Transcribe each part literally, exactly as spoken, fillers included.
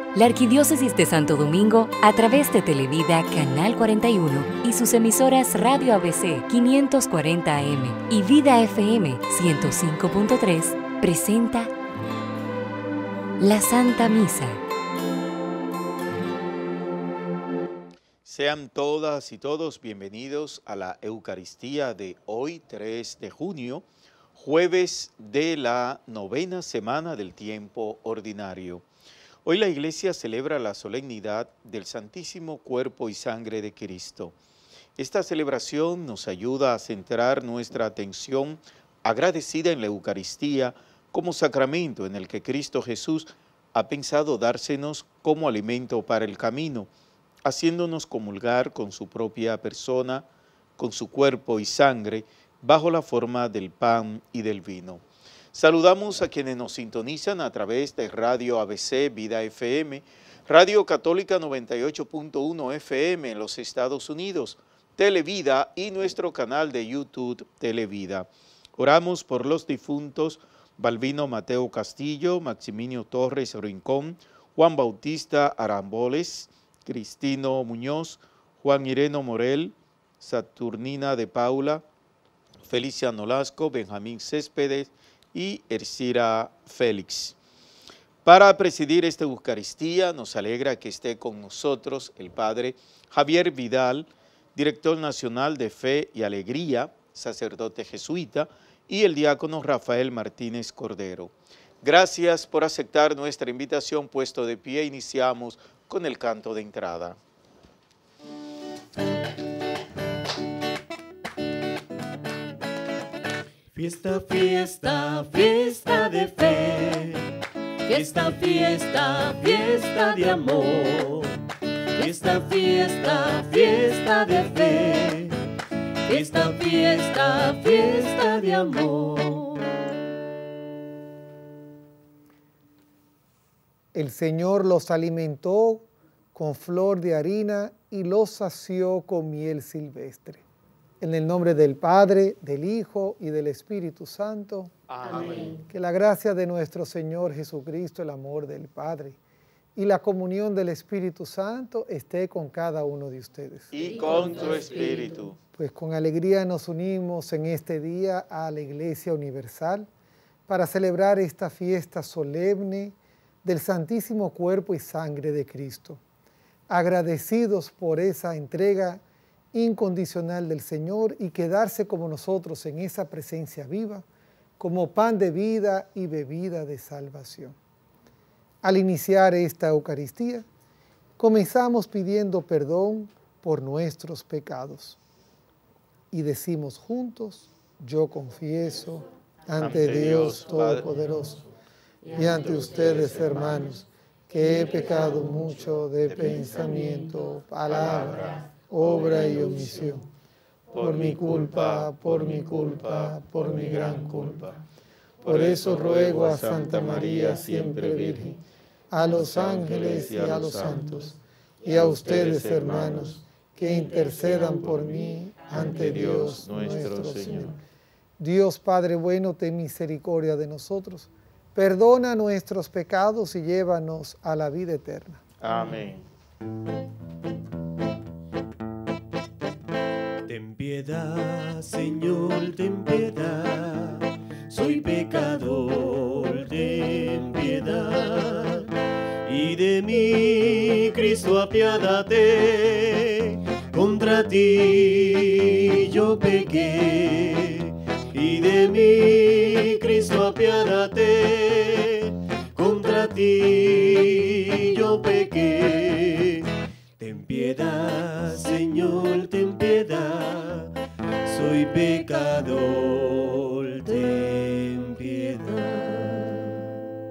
La Arquidiócesis de Santo Domingo, a través de Televida Canal cuarenta y uno y sus emisoras Radio A B C quinientos cuarenta A M y Vida F M ciento cinco punto tres, presenta la Santa Misa. Sean todas y todos bienvenidos a la Eucaristía de hoy, tres de junio, jueves de la novena semana del tiempo ordinario. Hoy la Iglesia celebra la solemnidad del Santísimo Cuerpo y Sangre de Cristo. Esta celebración nos ayuda a centrar nuestra atención agradecida en la Eucaristía como sacramento en el que Cristo Jesús ha pensado dársenos como alimento para el camino, haciéndonos comulgar con su propia persona, con su cuerpo y sangre, bajo la forma del pan y del vino. Saludamos a quienes nos sintonizan a través de Radio A B C, Vida F M, Radio Católica noventa y ocho punto uno F M en los Estados Unidos, Televida y nuestro canal de YouTube Televida. Oramos por los difuntos Balbino Mateo Castillo, Maximino Torres Rincón, Juan Bautista Aramboles, Cristino Muñoz, Juan Ireno Morel, Saturnina de Paula, Felicia Nolasco, Benjamín Céspedes y Ercira Félix. Para presidir esta Eucaristía nos alegra que esté con nosotros el Padre Javier Vidal, Director Nacional de Fe y Alegría, sacerdote jesuita, y el diácono Rafael Martínez Cordero. Gracias por aceptar nuestra invitación. Puesto de pie, iniciamos con el canto de entrada. Fiesta, fiesta, fiesta de fe, fiesta, fiesta, fiesta de amor, fiesta, fiesta, fiesta de fe, fiesta, fiesta, fiesta de amor. El Señor los alimentó con flor de harina y los sació con miel silvestre. En el nombre del Padre, del Hijo y del Espíritu Santo. Amén. Que la gracia de nuestro Señor Jesucristo, el amor del Padre y la comunión del Espíritu Santo esté con cada uno de ustedes. Y con tu espíritu. Pues con alegría nos unimos en este día a la Iglesia Universal para celebrar esta fiesta solemne del Santísimo Cuerpo y Sangre de Cristo. Agradecidos por esa entrega incondicional del Señor y quedarse como nosotros en esa presencia viva, como pan de vida y bebida de salvación. Al iniciar esta Eucaristía, comenzamos pidiendo perdón por nuestros pecados y decimos juntos: yo confieso ante Dios Todopoderoso y ante ustedes, hermanos, que he pecado mucho de pensamiento, palabra, obra y omisión, por mi culpa, por mi culpa, por mi gran culpa. Por eso ruego a Santa María, siempre Virgen, a los ángeles y a los santos, y a ustedes, hermanos, que intercedan por mí ante Dios nuestro Señor. Dios Padre bueno, ten misericordia de nosotros, perdona nuestros pecados y llévanos a la vida eterna. Amén. Ten piedad, Señor, ten piedad, soy pecador, ten piedad. Y de mí, Cristo, apiádate, contra ti yo pequé. Y de mí, Cristo, apiádate, contra ti yo pequé. Ten piedad, Señor, ten piedad, soy pecador, ten piedad.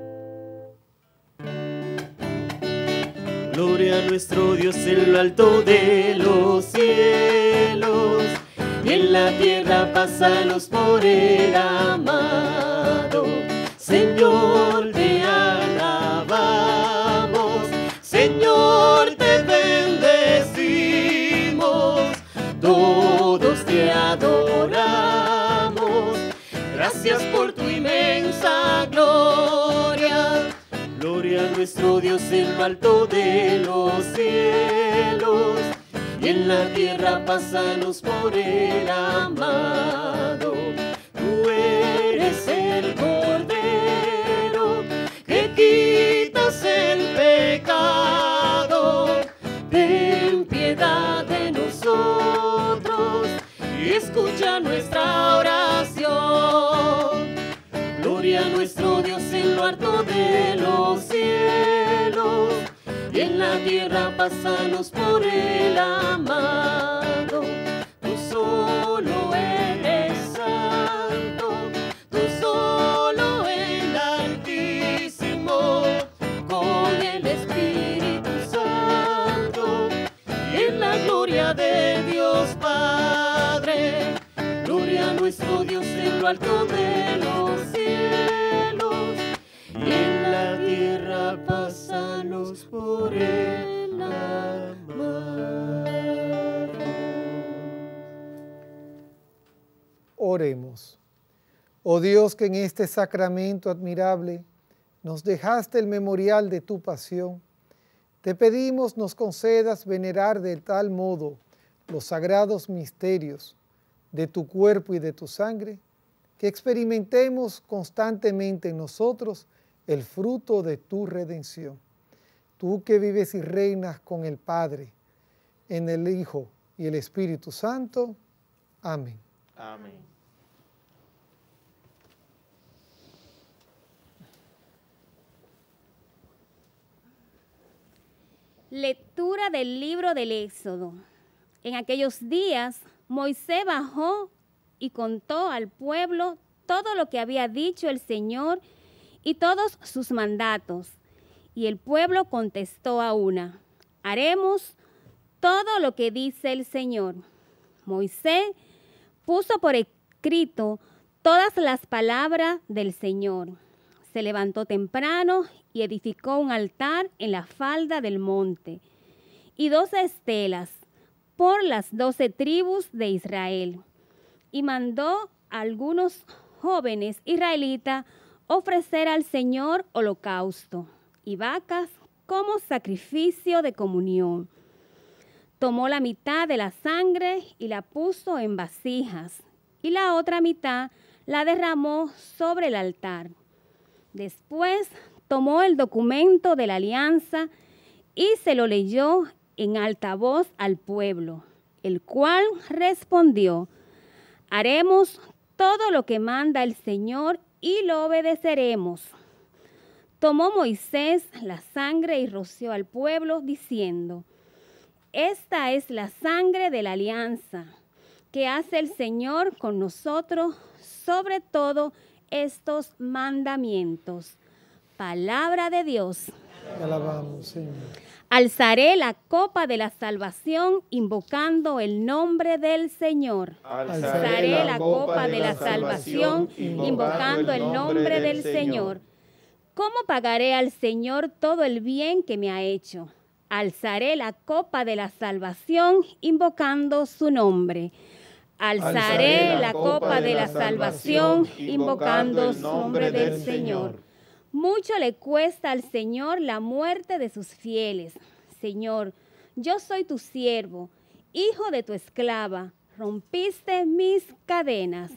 Gloria a nuestro Dios en lo alto de los cielos, y en la tierra pásalos por el amado. Señor, te alabamos, Señor, te bendecimos, todos te adoramos. Gracias por tu inmensa gloria. Gloria a nuestro nuestro Dios en lo alto de los cielos, y en la tierra pásanos por el amado. Tú eres el Cordero que quitas el pecado. Ten piedad de nosotros y escucha nuestra oración. Gloria a nuestro Dios en lo alto de los cielos, y en la tierra pásanos por el amado. Tú solo eres santo, tú solo el Altísimo, con el Espíritu Santo, y en la gloria de Dios Padre. Gloria a nuestro Dios en lo alto de los cielos, y en la tierra pásanos por el amado. Oremos. Oh Dios, que en este sacramento admirable nos dejaste el memorial de tu pasión, te pedimos nos concedas venerar de tal modo los sagrados misterios de tu cuerpo y de tu sangre, que experimentemos constantemente en nosotros el fruto de tu redención. Tú que vives y reinas con el Padre, en el Hijo y el Espíritu Santo. Amén. Amén. Lectura del libro del Éxodo. En aquellos días, Moisés bajó y contó al pueblo todo lo que había dicho el Señor y todos sus mandatos. Y el pueblo contestó a una: haremos todo lo que dice el Señor. Moisés puso por escrito todas las palabras del Señor. Se levantó temprano y edificó un altar en la falda del monte y doce estelas por las doce tribus de Israel, y mandó a algunos jóvenes israelitas ofrecer al Señor holocausto y vacas como sacrificio de comunión. Tomó la mitad de la sangre y la puso en vasijas, y la otra mitad la derramó sobre el altar. Después tomó el documento de la alianza y se lo leyó en alta voz al pueblo, el cual respondió: haremos todo lo que manda el Señor y lo obedeceremos. Tomó Moisés la sangre y roció al pueblo, diciendo: esta es la sangre de la alianza que hace el Señor con nosotros sobre todo estos mandamientos. Palabra de Dios. Te alabamos, Señor. Alzaré la copa de la salvación invocando el nombre del Señor. Alzaré la copa de la salvación invocando el nombre del Señor. ¿Cómo pagaré al Señor todo el bien que me ha hecho? Alzaré la copa de la salvación invocando su nombre. Alzaré la copa de la salvación invocando el nombre del Señor. Mucho le cuesta al Señor la muerte de sus fieles. Señor, yo soy tu siervo, hijo de tu esclava. Rompiste mis cadenas.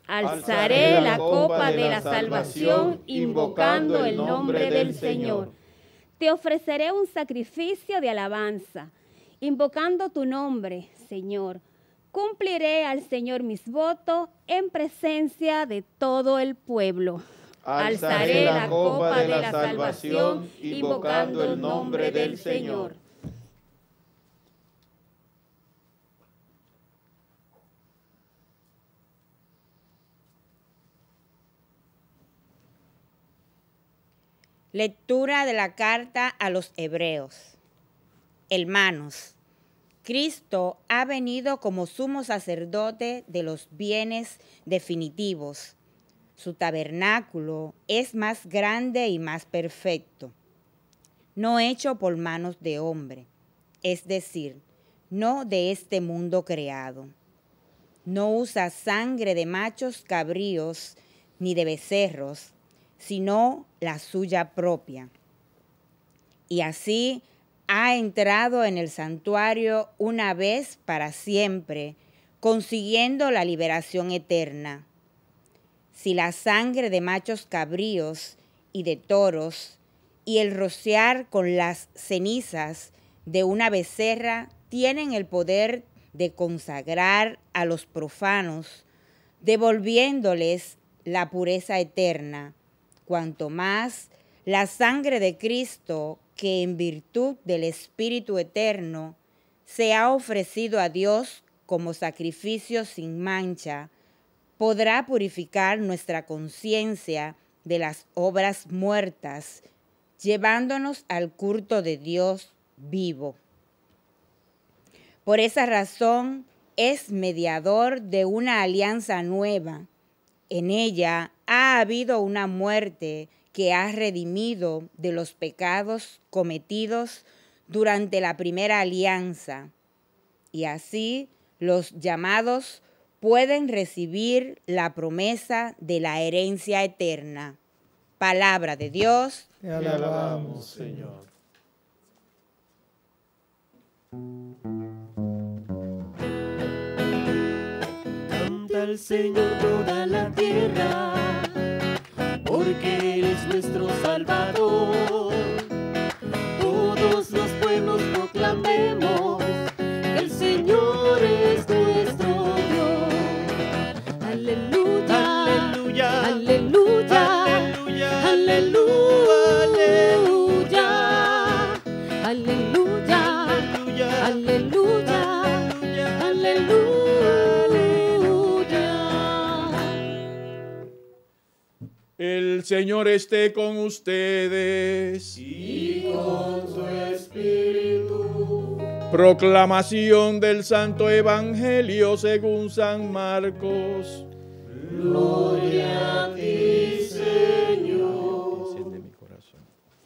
Alzaré la copa de la salvación invocando el nombre del Señor. Te ofreceré un sacrificio de alabanza, invocando tu nombre, Señor. Cumpliré al Señor mis votos en presencia de todo el pueblo. Alzaré la copa de la salvación invocando el nombre del Señor. Lectura de la carta a los Hebreos. Hermanos, Cristo ha venido como sumo sacerdote de los bienes definitivos. Su tabernáculo es más grande y más perfecto, no hecho por manos de hombre, es decir, no de este mundo creado. No usa sangre de machos cabríos ni de becerros, sino la suya propia. y así ha entrado en el santuario una vez para siempre, consiguiendo la liberación eterna. Si la sangre de machos cabríos y de toros y el rociar con las cenizas de una becerra tienen el poder de consagrar a los profanos, devolviéndoles la pureza eterna, cuanto más la sangre de Cristo, que en virtud del Espíritu Eterno se ha ofrecido a Dios como sacrificio sin mancha, podrá purificar nuestra conciencia de las obras muertas, llevándonos al culto de Dios vivo. Por esa razón es mediador de una alianza nueva. En ella ha habido una muerte que ha redimido de los pecados cometidos durante la primera alianza, y así los llamados pueden recibir la promesa de la herencia eterna. Palabra de Dios. Te alabamos, Señor. Canta al Señor toda la tierra, porque Él es nuestro Salvador. Todos los pueblos proclamemos que el Señor es nuestro Dios. Aleluya, Aleluya, aleluya, aleluya, aleluya, aleluya, aleluya, aleluya, aleluya. El Señor esté con ustedes. y con su espíritu. Proclamación del Santo Evangelio según San Marcos. Gloria a ti, Señor. Enciende mi corazón.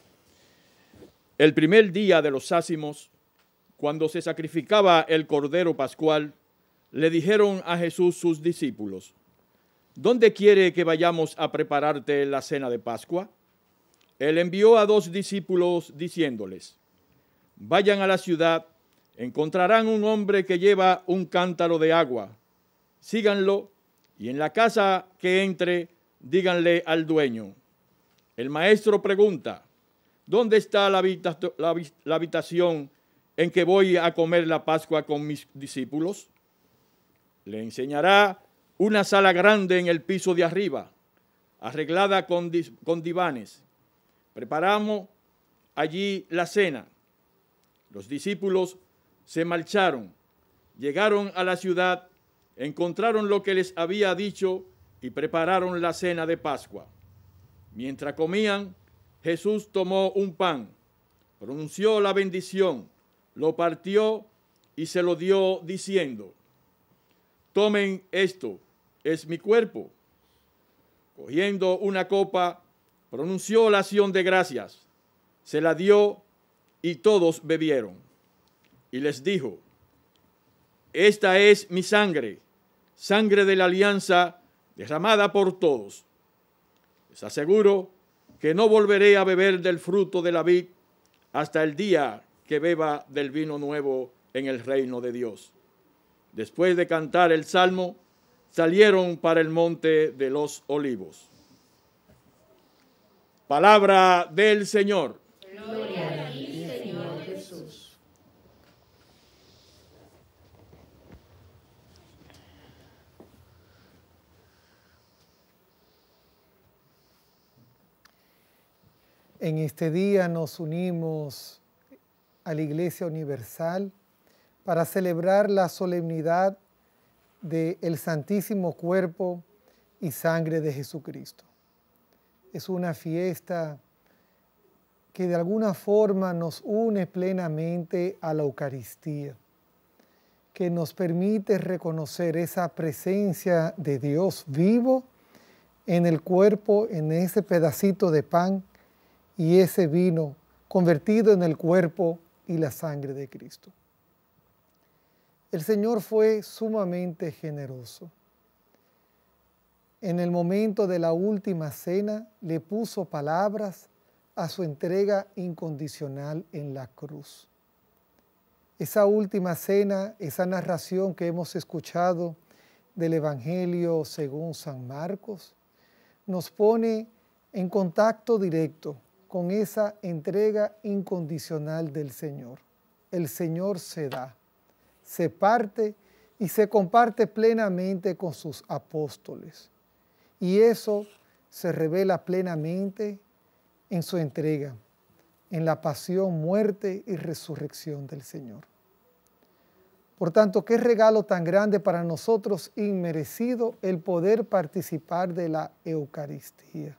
El primer día de los ácimos, cuando se sacrificaba el Cordero Pascual, le dijeron a Jesús sus discípulos: ¿dónde quiere que vayamos a prepararte la cena de Pascua? Él envió a dos discípulos diciéndoles: vayan a la ciudad, encontrarán un hombre que lleva un cántaro de agua. Síganlo, y en la casa que entre, díganle al dueño: el maestro pregunta, ¿dónde está la, habita- la, la habitación en que voy a comer la Pascua con mis discípulos? Le enseñará una sala grande en el piso de arriba, arreglada con, con divanes. Preparamos allí la cena. Los discípulos se marcharon, llegaron a la ciudad, encontraron lo que les había dicho y prepararon la cena de Pascua. Mientras comían, Jesús tomó un pan, pronunció la bendición, lo partió y se lo dio diciendo: tomen esto, es mi cuerpo. Cogiendo una copa, pronunció la acción de gracias, se la dio y todos bebieron. Y les dijo: esta es mi sangre, sangre de la alianza derramada por todos. Les aseguro que no volveré a beber del fruto de la vid hasta el día que beba del vino nuevo en el reino de Dios. Después de cantar el salmo, salieron para el monte de los olivos. Palabra del Señor. Gloria a ti, Señor Jesús. En este día nos unimos a la Iglesia Universal para celebrar la solemnidad del Santísimo Cuerpo y Sangre de Jesucristo. Es una fiesta que de alguna forma nos une plenamente a la Eucaristía, que nos permite reconocer esa presencia de Dios vivo en el cuerpo, en ese pedacito de pan y ese vino convertido en el cuerpo y la sangre de Cristo. El Señor fue sumamente generoso. En el momento de la última cena le puso palabras a su entrega incondicional en la cruz. Esa última cena, esa narración que hemos escuchado del Evangelio según San Marcos, nos pone en contacto directo con esa entrega incondicional del Señor. El Señor se da, se parte y se comparte plenamente con sus apóstoles. Y eso se revela plenamente en su entrega, en la pasión, muerte y resurrección del Señor. Por tanto, qué regalo tan grande para nosotros, inmerecido, el poder participar de la Eucaristía.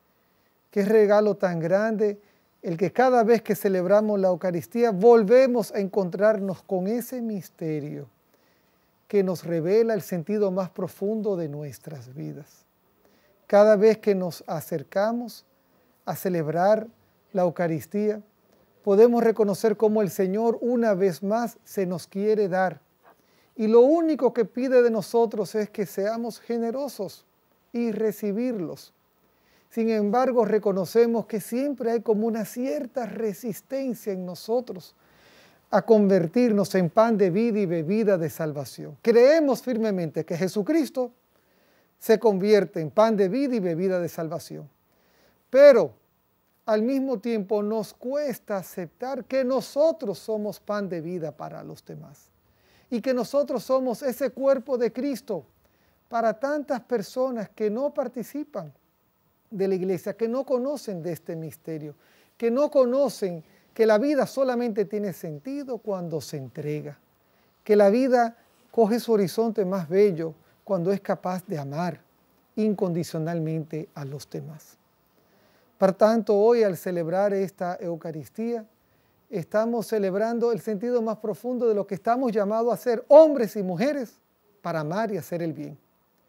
Qué regalo tan grande el que cada vez que celebramos la Eucaristía volvemos a encontrarnos con ese misterio que nos revela el sentido más profundo de nuestras vidas. Cada vez que nos acercamos a celebrar la Eucaristía, podemos reconocer cómo el Señor una vez más se nos quiere dar. Y lo único que pide de nosotros es que seamos generosos y recibirlos. Sin embargo, reconocemos que siempre hay como una cierta resistencia en nosotros a convertirnos en pan de vida y bebida de salvación. Creemos firmemente que Jesucristo se convierte en pan de vida y bebida de salvación. Pero al mismo tiempo nos cuesta aceptar que nosotros somos pan de vida para los demás y que nosotros somos ese cuerpo de Cristo para tantas personas que no participan de la iglesia, que no conocen de este misterio, que no conocen que la vida solamente tiene sentido cuando se entrega, que la vida coge su horizonte más bello cuando es capaz de amar incondicionalmente a los demás. Por tanto, hoy al celebrar esta Eucaristía, estamos celebrando el sentido más profundo de lo que estamos llamados a ser hombres y mujeres para amar y hacer el bien.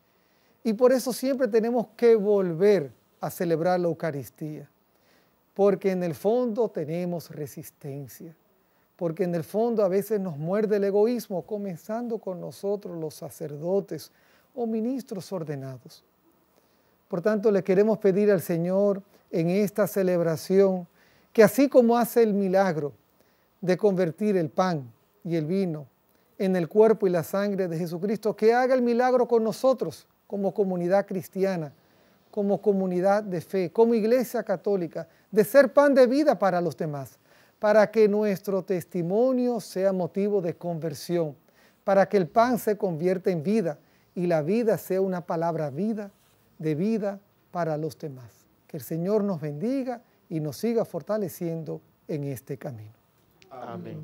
Y por eso siempre tenemos que volver a celebrar la Eucaristía, porque en el fondo tenemos resistencia, porque en el fondo a veces nos muerde el egoísmo, comenzando con nosotros los sacerdotes o ministros ordenados. Por tanto, le queremos pedir al Señor en esta celebración que así como hace el milagro de convertir el pan y el vino en el cuerpo y la sangre de Jesucristo, que haga el milagro con nosotros como comunidad cristiana, como comunidad de fe, como iglesia católica, de ser pan de vida para los demás, para que nuestro testimonio sea motivo de conversión, para que el pan se convierta en vida y la vida sea una palabra vida, de vida para los demás. Que el Señor nos bendiga y nos siga fortaleciendo en este camino. Amén.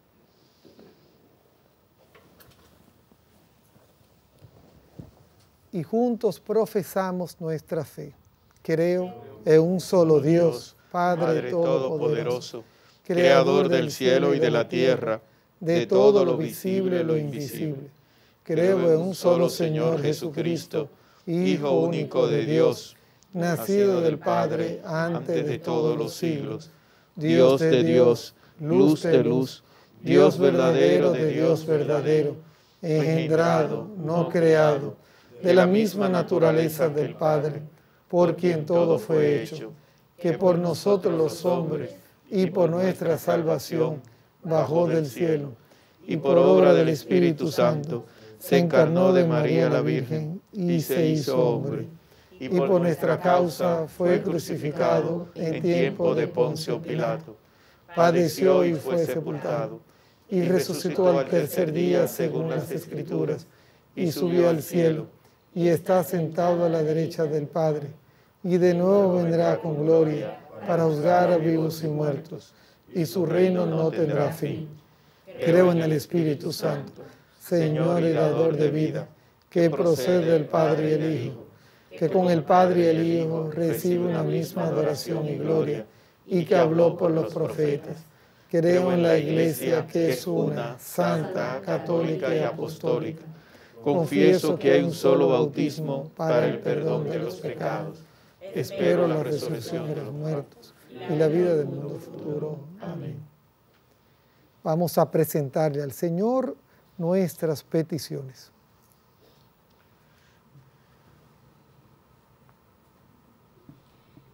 Y juntos profesamos nuestra fe. Creo en un solo Dios, Padre Todopoderoso, Creador del cielo y de la tierra, de todo lo visible y lo invisible. Creo en un solo Señor Jesucristo, Hijo único de Dios, nacido del Padre antes de todos los siglos, Dios de Dios, luz de luz, Dios verdadero de Dios verdadero, engendrado, no creado, de la misma naturaleza del Padre, por quien todo fue hecho, que por nosotros los hombres y por nuestra salvación bajó del cielo, y por obra del Espíritu Santo se encarnó de María la Virgen y se hizo hombre, y por nuestra causa fue crucificado en tiempo de Poncio Pilato, padeció y fue sepultado, y resucitó al tercer día según las Escrituras, y subió al cielo, y está sentado a la derecha del Padre, y de nuevo vendrá con gloria para juzgar a vivos y muertos, y su reino no tendrá fin. Creo en el Espíritu Santo, Señor y dador de vida, que procede del Padre y el Hijo, que con el Padre y el Hijo recibe una misma adoración y gloria, y que habló por los profetas. Creo en la Iglesia que es una, santa, católica y apostólica. Confieso que hay un solo bautismo para el perdón de los pecados. Espero la resurrección de los muertos y la vida del mundo futuro. Amén. Vamos a presentarle al Señor nuestras peticiones.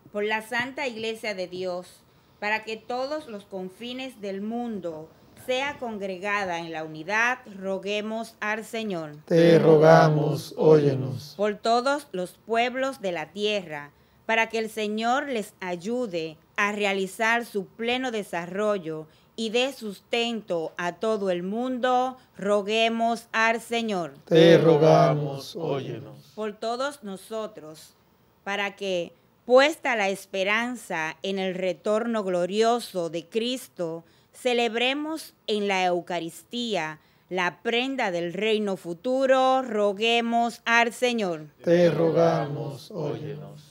por la Santa Iglesia de Dios, para que todos los confines del mundo sea congregada en la unidad, roguemos al Señor. Te rogamos, óyenos. Por todos los pueblos de la tierra, para que el Señor les ayude a realizar su pleno desarrollo y dé sustento a todo el mundo, roguemos al Señor. Te rogamos, óyenos. Por todos nosotros, para que, puesta la esperanza en el retorno glorioso de Cristo, celebremos en la Eucaristía la prenda del reino futuro, roguemos al Señor. Te rogamos, óyenos.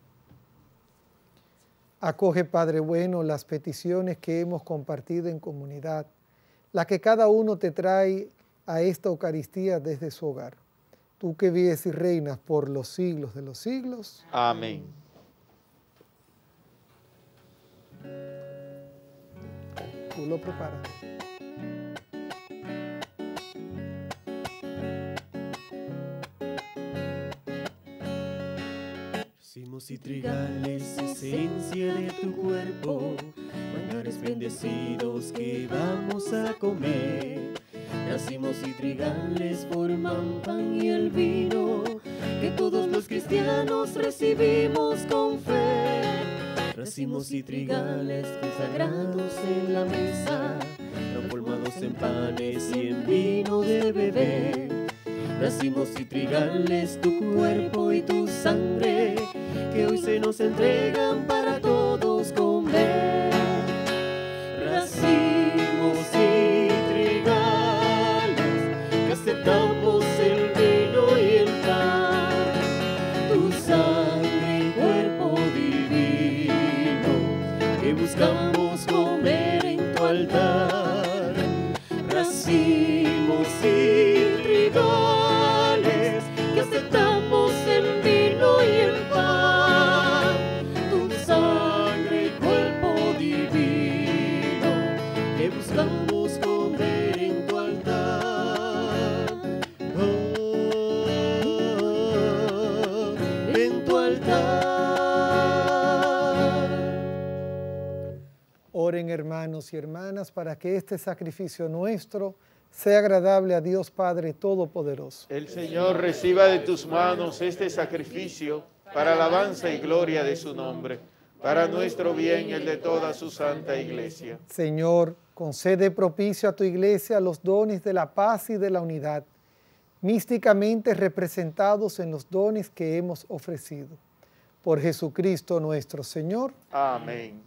Acoge, Padre bueno, las peticiones que hemos compartido en comunidad, las que cada uno te trae a esta Eucaristía desde su hogar. Tú que vives y reinas por los siglos de los siglos. Amén. Tú lo preparas. Racimos y trigales, esencia de tu cuerpo, manjares bendecidos que vamos a comer. Racimos y trigales forman pan y el vino, que todos los cristianos recibimos con fe. Racimos y trigales consagrados en la mesa, transformados en panes y en vino de beber. Racimos y trigales, tu cuerpo y tu sangre, que hoy se nos entregan para todos comer. Racimos y trigales, que aceptamos el vino y el pan, tu sangre y cuerpo divino, que buscamos comer en tu altar. Racimos y trigales, que aceptamos el vino y el pan, tu sangre y cuerpo divino, que buscamos comer en tu altar. Oh, en tu altar. Oren, hermanos y hermanas, para que este sacrificio nuestro sea agradable a Dios Padre Todopoderoso. El Señor reciba de tus manos este sacrificio para alabanza y gloria de su nombre, para nuestro bien y el de toda su santa Iglesia. Señor, concede propicio a tu Iglesia los dones de la paz y de la unidad, místicamente representados en los dones que hemos ofrecido. Por Jesucristo nuestro Señor. Amén.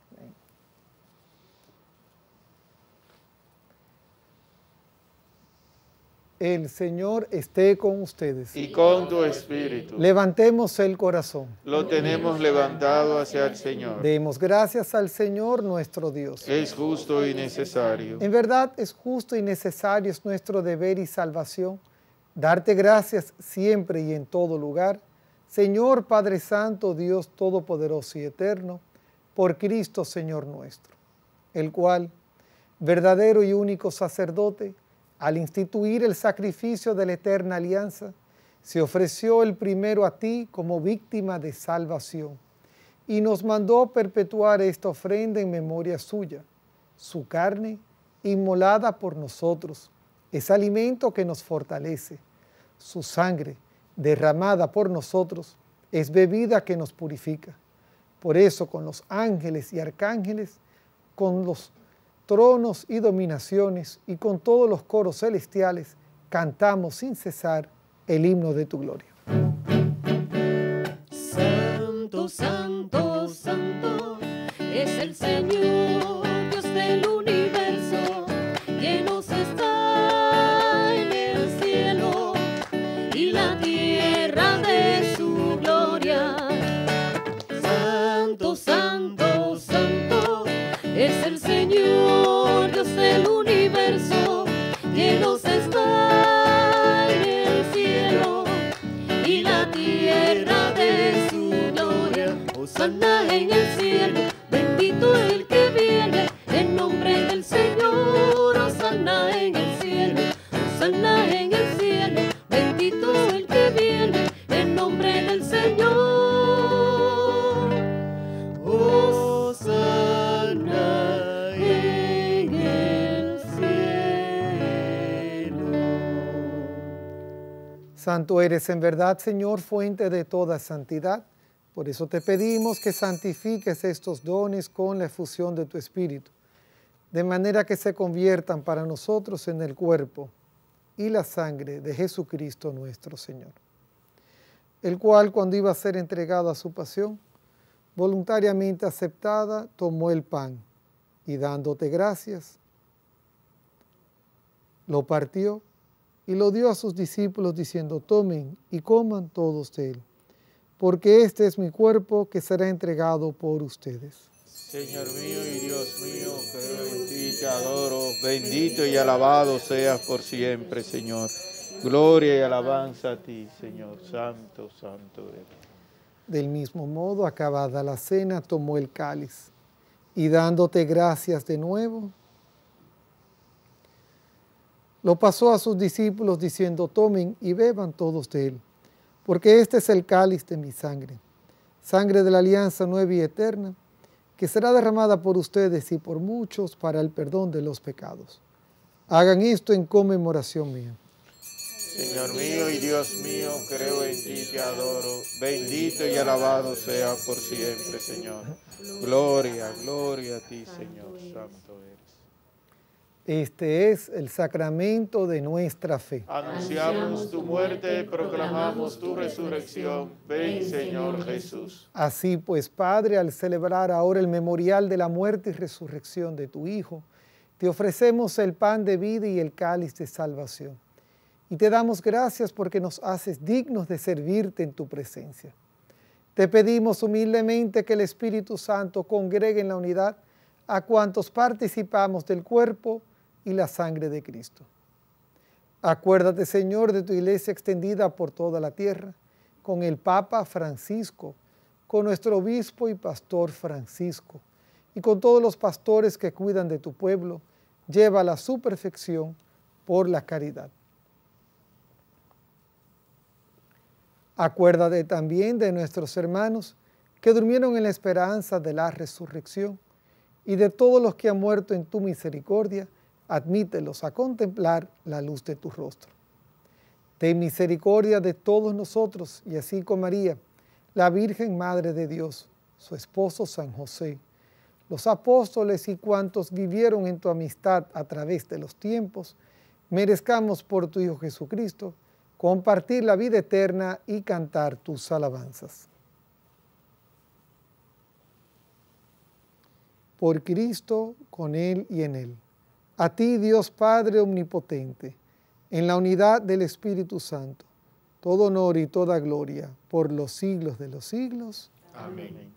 El Señor esté con ustedes. Y con tu espíritu. Levantemos el corazón. Lo tenemos levantado hacia el Señor. Demos gracias al Señor nuestro Dios. Es justo y necesario. En verdad es justo y necesario, es nuestro deber y salvación, darte gracias siempre y en todo lugar, Señor Padre Santo, Dios Todopoderoso y Eterno, por Cristo Señor nuestro, el cual, verdadero y único sacerdote, al instituir el sacrificio de la eterna alianza, se ofreció el primero a ti como víctima de salvación y nos mandó perpetuar esta ofrenda en memoria suya. Su carne, inmolada por nosotros, es alimento que nos fortalece. Su sangre, derramada por nosotros, es bebida que nos purifica. Por eso, con los ángeles y arcángeles, con los tronos y dominaciones y con todos los coros celestiales, cantamos sin cesar el himno de tu gloria. Santo, santo, santo, es el Señor, Dios del universo, llenos está en el cielo y la tierra de su gloria. Santo, santo, santo, es el Señor, Dios del universo, llenos está en el cielo y la tierra de su gloria. Hosana en el cielo, bendito el que viene en nombre del Señor. Hosana en el cielo, hosana en el cielo, bendito el que viene en nombre del Señor. Santo eres en verdad, Señor, fuente de toda santidad. Por eso te pedimos que santifiques estos dones con la efusión de tu Espíritu, de manera que se conviertan para nosotros en el cuerpo y la sangre de Jesucristo nuestro Señor, el cual, cuando iba a ser entregado a su pasión, voluntariamente aceptada, tomó el pan y, dándote gracias, lo partió y lo dio a sus discípulos diciendo: tomen y coman todos de él, porque este es mi cuerpo que será entregado por ustedes. Señor mío y Dios mío, creo en ti, te adoro, bendito y alabado seas por siempre, Señor. Gloria y alabanza a ti, Señor, santo, santo eres. Del mismo modo, acabada la cena, tomó el cáliz y, dándote gracias de nuevo, lo pasó a sus discípulos diciendo: tomen y beban todos de él, porque este es el cáliz de mi sangre, sangre de la alianza nueva y eterna, que será derramada por ustedes y por muchos para el perdón de los pecados. Hagan esto en conmemoración mía. Señor mío y Dios mío, creo en ti, te adoro, bendito y alabado sea por siempre, Señor. Gloria, gloria a ti, Señor, santo eres. Este es el sacramento de nuestra fe. Anunciamos tu muerte, proclamamos tu resurrección. Ven, Señor Jesús. Así pues, Padre, al celebrar ahora el memorial de la muerte y resurrección de tu Hijo, te ofrecemos el pan de vida y el cáliz de salvación. Y te damos gracias porque nos haces dignos de servirte en tu presencia. Te pedimos humildemente que el Espíritu Santo congregue en la unidad a cuantos participamos del cuerpo y la sangre de Cristo. Acuérdate, Señor, de tu iglesia extendida por toda la tierra, con el Papa Francisco, con nuestro obispo y pastor Francisco, y con todos los pastores que cuidan de tu pueblo. Llévala a su perfección por la caridad. Acuérdate también de nuestros hermanos que durmieron en la esperanza de la resurrección, y de todos los que han muerto en tu misericordia, admítelos a contemplar la luz de tu rostro. Ten misericordia de todos nosotros, y así con María, la Virgen Madre de Dios, su esposo San José, los apóstoles y cuantos vivieron en tu amistad a través de los tiempos, merezcamos por tu Hijo Jesucristo compartir la vida eterna y cantar tus alabanzas. Por Cristo, con Él y en Él. A ti, Dios Padre omnipotente, en la unidad del Espíritu Santo, todo honor y toda gloria por los siglos de los siglos. Amén.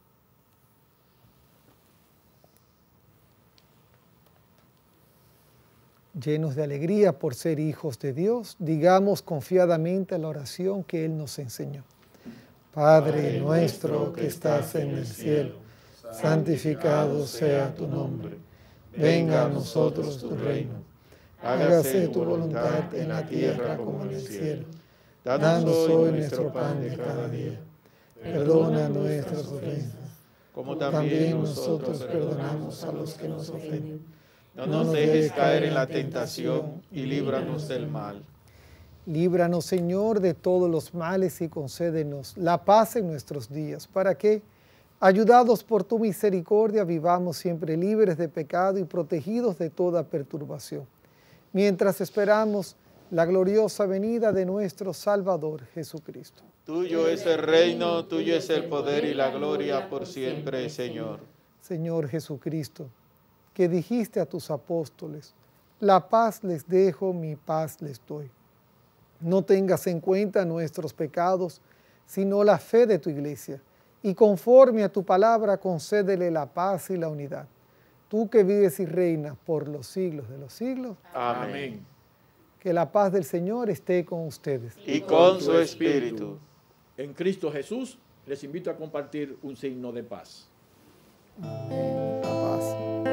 Llenos de alegría por ser hijos de Dios, digamos confiadamente la oración que Él nos enseñó. Padre nuestro que estás en el cielo, santificado sea tu nombre. Venga a nosotros tu reino. Hágase tu voluntad en la tierra como en el cielo. Danos hoy nuestro pan de cada día. Perdona nuestras ofensas, como también nosotros perdonamos a los que nos ofenden. No nos dejes caer en la tentación y líbranos del mal. Líbranos, Señor, de todos los males y concédenos la paz en nuestros días, para que, ayudados por tu misericordia, vivamos siempre libres de pecado y protegidos de toda perturbación, mientras esperamos la gloriosa venida de nuestro Salvador Jesucristo. Tuyo es el reino, tuyo es el poder y la gloria por siempre, Señor. Señor Jesucristo, que dijiste a tus apóstoles: la paz les dejo, mi paz les doy. No tengas en cuenta nuestros pecados, sino la fe de tu iglesia, y conforme a tu palabra concédele la paz y la unidad. Tú que vives y reinas por los siglos de los siglos. Amén. Que la paz del Señor esté con ustedes. Y con su espíritu. En Cristo Jesús les invito a compartir un signo de paz. La paz.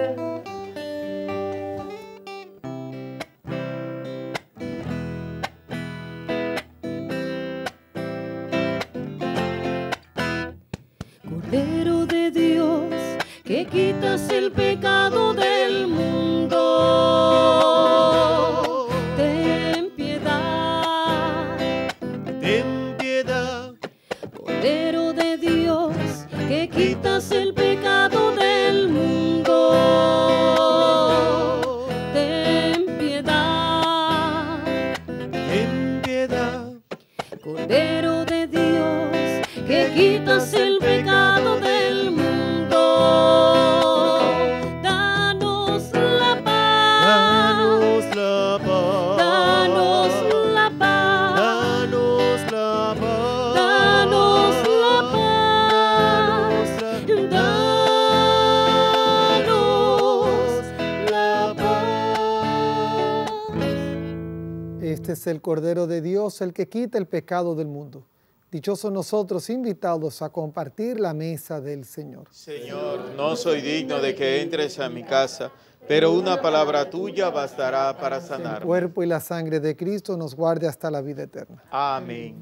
Cordero de Dios, que quitas el pecado del mundo, ten piedad. Este es el Cordero de Dios, el que quita el pecado del mundo. Dichosos nosotros invitados a compartir la mesa del Señor. Señor, no soy digno de que entres a mi casa, pero una palabra tuya bastará para El sanarme. cuerpo y la sangre de Cristo nos guarde hasta la vida eterna. Amén.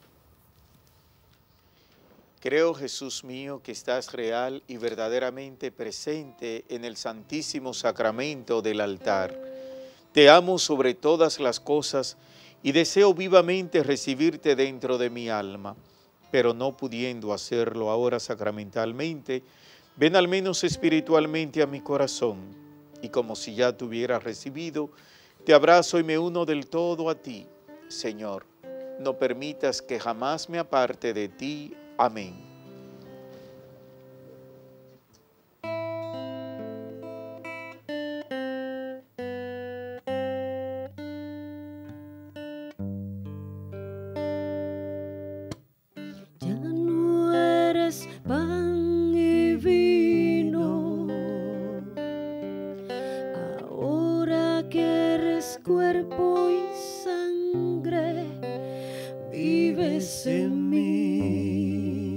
Creo, Jesús mío, que estás real y verdaderamente presente en el santísimo sacramento del altar. Te amo sobre todas las cosas y deseo vivamente recibirte dentro de mi alma, pero no pudiendo hacerlo ahora sacramentalmente, ven al menos espiritualmente a mi corazón, y como si ya te hubiera recibido, te abrazo y me uno del todo a ti. Señor, no permitas que jamás me aparte de ti. Amén. Ya no eres pan y vino, ahora que eres cuerpo y sangre, vives en mí.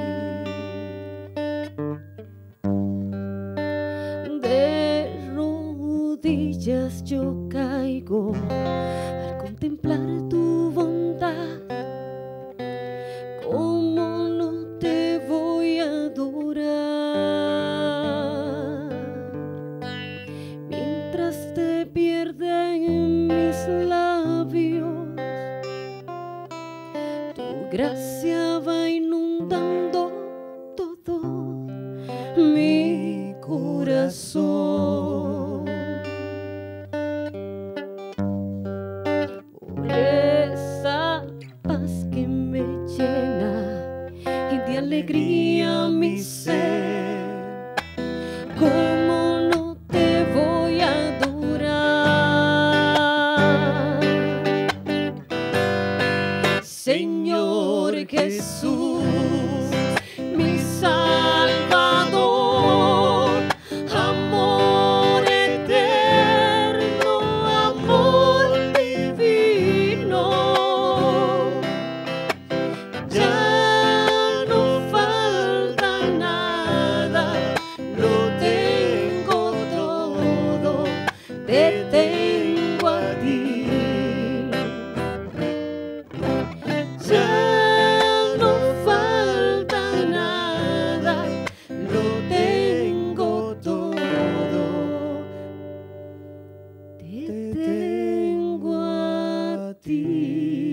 De rodillas yo caigo al contemplar tu bondad. ¿Cómo no te voy a adorar? Mientras te pierden mis labios, tu gracia va inundando todo mi corazón. Por esa paz que me llena y de alegría mi ser, ¿cómo no te voy a adorar? Señor Jesús, mi Salvador, amor eterno, amor divino. Ya no falta nada, lo tengo todo, te tengo a ti. Ya no falta nada, lo tengo todo, te tengo a ti.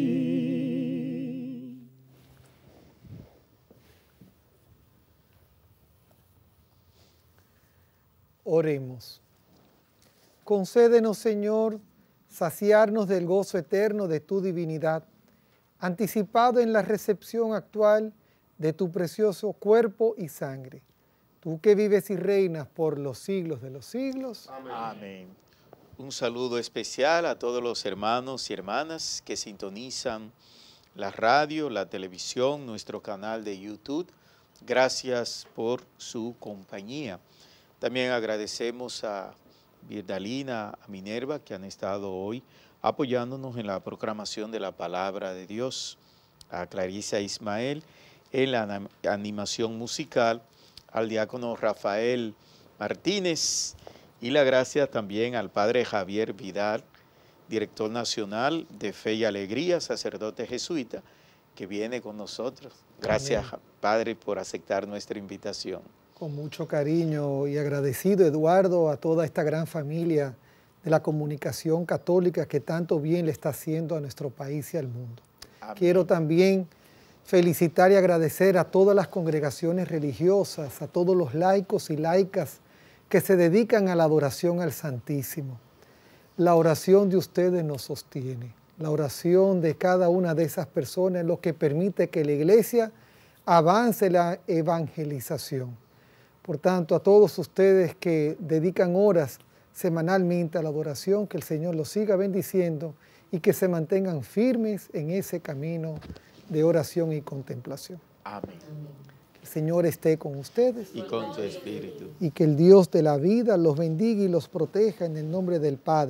Oremos. Concédenos, Señor, saciarnos del gozo eterno de tu divinidad, anticipado en la recepción actual de tu precioso cuerpo y sangre. Tú que vives y reinas por los siglos de los siglos. Amén. Un saludo especial a todos los hermanos y hermanas que sintonizan la radio, la televisión, nuestro canal de YouTube. Gracias por su compañía. También agradecemos a Virdalina, a Minerva, que han estado hoy apoyándonos en la proclamación de la palabra de Dios, a Clarisa Ismael en la animación musical, al diácono Rafael Martínez, y la gracia también al padre Javier Vidal, director nacional de Fe y Alegría, sacerdote jesuita, que viene con nosotros. Gracias, Amén. Padre, por aceptar nuestra invitación. Con mucho cariño y agradecido, Eduardo, a toda esta gran familia de la comunicación católica que tanto bien le está haciendo a nuestro país y al mundo. Amén. Quiero también felicitar y agradecer a todas las congregaciones religiosas, a todos los laicos y laicas que se dedican a la adoración al Santísimo. La oración de ustedes nos sostiene. La oración de cada una de esas personas es lo que permite que la Iglesia avance la evangelización. Por tanto, a todos ustedes que dedican horas semanalmente a la adoración, que el Señor los siga bendiciendo y que se mantengan firmes en ese camino de oración y contemplación. Amén. Que el Señor esté con ustedes. Y con su espíritu. Y que el Dios de la vida los bendiga y los proteja en el nombre del Padre,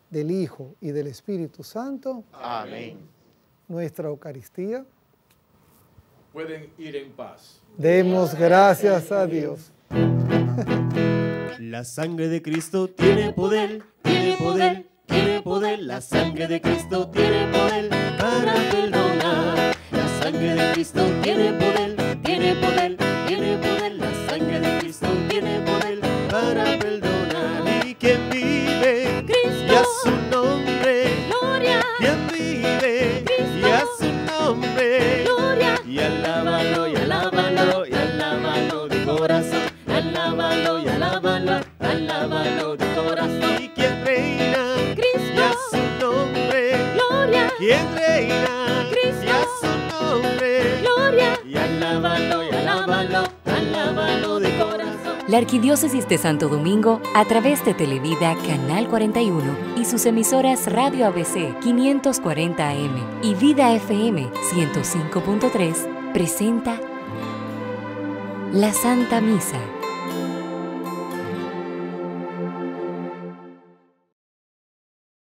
del Hijo y del Espíritu Santo. Amén. Nuestra Eucaristía. Pueden ir en paz. Demos gracias a Dios. La sangre de Cristo tiene poder, tiene poder, tiene poder. La sangre de Cristo tiene poder para perdonar. La sangre de Cristo tiene poder, tiene poder, tiene poder. La sangre de Cristo tiene poder para perdonar. Y quien vive, Cristo, y a su nombre, gloria. Quien vive, Cristo, y a su nombre, gloria. Y alábalo, y alábalo, y alábalo de corazón. Alábalo y alábalo, alábalo de corazón. Y quien reina, Cristo, y a su nombre, gloria. Quien reina, Cristo, y a su nombre, gloria. Y alábalo y alábalo, alábalo de corazón. La Arquidiócesis de Santo Domingo, a través de Televida Canal cuarenta y uno y sus emisoras Radio A B C quinientos cuarenta A M y Vida F M ciento cinco punto tres, presenta la Santa Misa.